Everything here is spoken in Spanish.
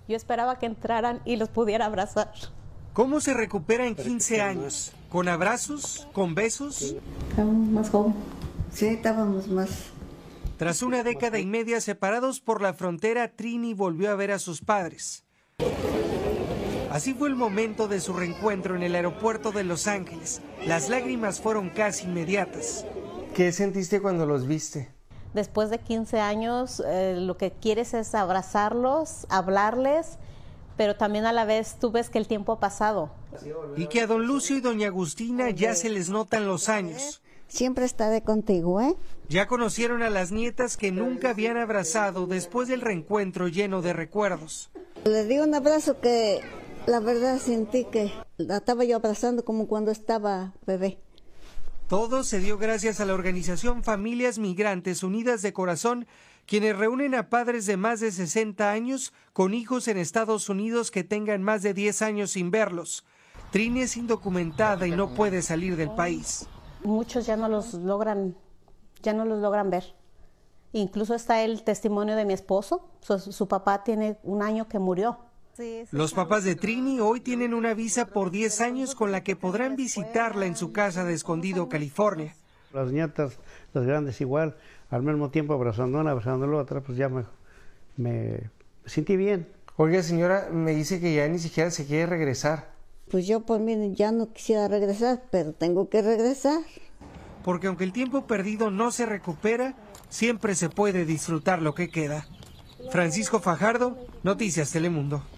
Yo esperaba que entraran y los pudiera abrazar. ¿Cómo se recupera en 15 años? ¿Con abrazos? ¿Con besos? Estábamos más jóvenes. Sí, estábamos más. Tras una década y media separados por la frontera, Trini volvió a ver a sus padres. Así fue el momento de su reencuentro en el aeropuerto de Los Ángeles. Las lágrimas fueron casi inmediatas. ¿Qué sentiste cuando los viste? Después de 15 años, lo que quieres es abrazarlos, hablarles, pero también a la vez tú ves que el tiempo ha pasado. Y que a don Lucio y doña Agustina ya se les notan los años. Siempre estaré contigo, ¿eh? Ya conocieron a las nietas que nunca habían abrazado después del reencuentro lleno de recuerdos. Le di un abrazo que la verdad sentí que la estaba yo abrazando como cuando estaba bebé. Todo se dio gracias a la organización Familias Migrantes Unidas de Corazón, quienes reúnen a padres de más de 60 años con hijos en Estados Unidos que tengan más de 10 años sin verlos. Trini es indocumentada y no puede salir del país. Muchos ya no los logran ver. Incluso está el testimonio de mi esposo. Su papá tiene un año que murió. Los papás de Trini hoy tienen una visa por 10 años con la que podrán visitarla en su casa de Escondido, California. Las nietas, las grandes igual, al mismo tiempo abrazando una, abrazando la otra, pues ya me sentí bien. Oiga, señora, me dice que ya ni siquiera se quiere regresar. Pues yo por mí ya no quisiera regresar, pero tengo que regresar. Porque aunque el tiempo perdido no se recupera, siempre se puede disfrutar lo que queda. Francisco Fajardo, Noticias Telemundo.